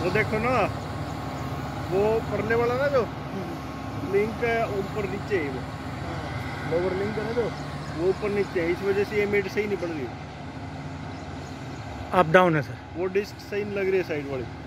वो देखो ना, वो परले वाला ना जो लिंक है ऊपर नीचे है, वो लोअर लिंक है ना जो वो ऊपर नीचे है, इस वजह से ये मिड सही नहीं पड़ रही। अप डाउन है सर। वो डिस्क सही नहीं लग रही है साइड वाली।